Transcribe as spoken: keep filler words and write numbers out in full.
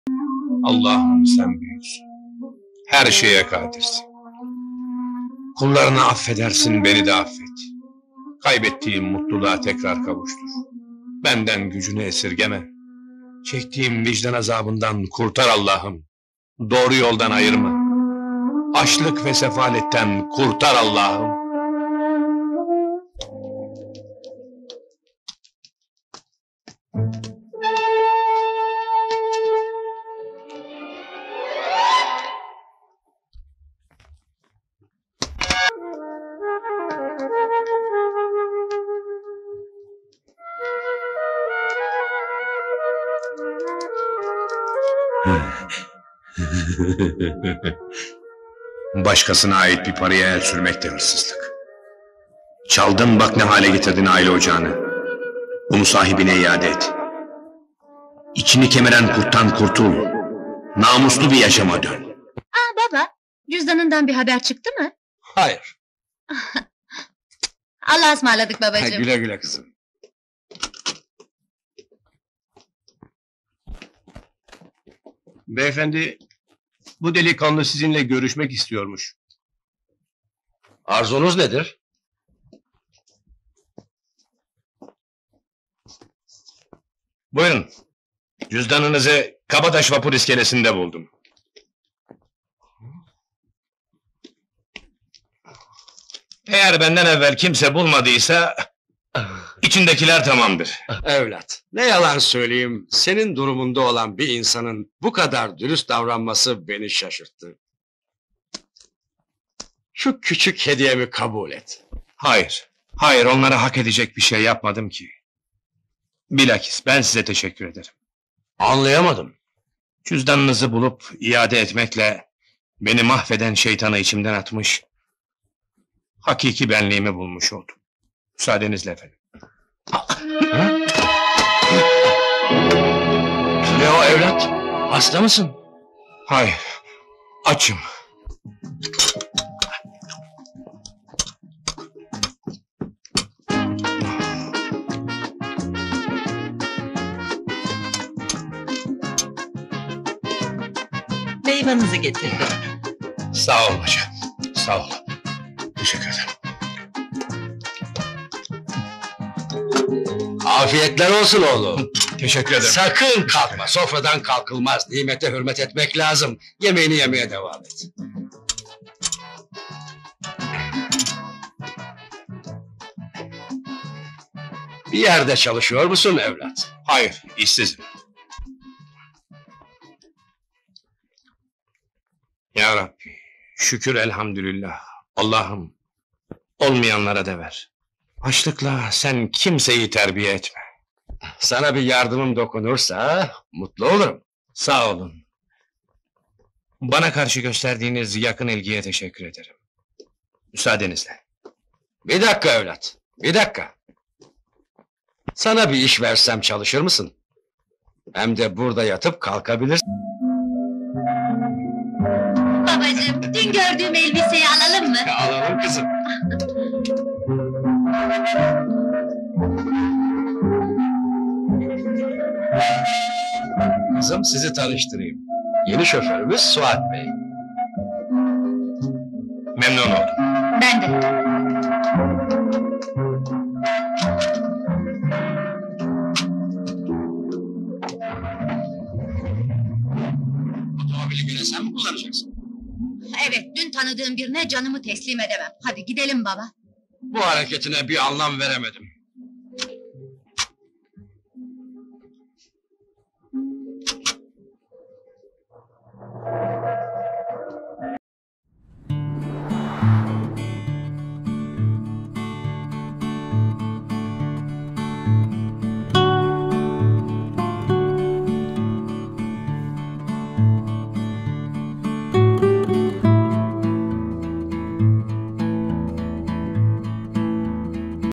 Allah'ım sen büyüksün. Her şeye kadirsin. Kullarını affedersin, beni de affet. Kaybettiğim mutluluğa tekrar kavuştur. Benden gücünü esirgeme. Çektiğim vicdan azabından kurtar Allah'ım. Doğru yoldan ayırma. Açlık ve sefaletten kurtar Allah'ım. Başkasına ait bir paraya el sürmek de hırsızlık. Çaldın, bak ne hale getirdin aile ocağını. Bunu sahibine iade et. İçini kemiren kurttan kurtul. Namuslu bir yaşama dön. Aa baba, cüzdanından bir haber çıktı mı? Hayır. Allah'a ısmarladık babacığım. Güle güle kızım. Beyefendi, bu delikanlı sizinle görüşmek istiyormuş. Arzunuz nedir? Buyurun. Cüzdanınızı Kabataş Vapur İskelesi'nde buldum. Eğer benden evvel kimse bulmadıysa içindekiler tamamdır. Evlat, ne yalan söyleyeyim, senin durumunda olan bir insanın bu kadar dürüst davranması beni şaşırttı. Şu küçük hediyemi kabul et. Hayır, hayır, onlara hak edecek bir şey yapmadım ki. Bilakis ben size teşekkür ederim. Anlayamadım. Cüzdanınızı bulup iade etmekle beni mahveden şeytanı içimden atmış, hakiki benliğimi bulmuş oldum. Müsaadenizle efendim. Ne o evlat? Hasta mısın? Hayır, açım. Meyvanızı getirdim. Sağ ol paşa, sağ ol. Teşekkür ederim. Afiyetler olsun oğlum. Teşekkür ederim. Sakın kalkma, sofradan kalkılmaz. Nimete hürmet etmek lazım. Yemeğini yemeye devam et. Bir yerde çalışıyor musun evlat? Hayır, işsizim. Ya Rabbi, şükür elhamdülillah. Allah'ım, olmayanlara da ver. Açlıkla sen kimseyi terbiye etme. Sana bir yardımım dokunursa mutlu olurum. Sağ olun. Bana karşı gösterdiğiniz yakın ilgiye teşekkür ederim. Müsaadenizle. Bir dakika evlat, bir dakika. Sana bir iş versem çalışır mısın? Hem de burada yatıp kalkabilirsin. Babacığım, dün gördüğüm elbiseyi alalım mı? Alalım kızım. Kızım, sizi tanıştırayım. Yeni şoförümüz Suat Bey. Memnun oldum. Ben de. Otomobili güne sen mi kullanacaksın? Evet, dün tanıdığım birine canımı teslim edemem. Hadi gidelim baba. Bu hareketine bir anlam veremedim.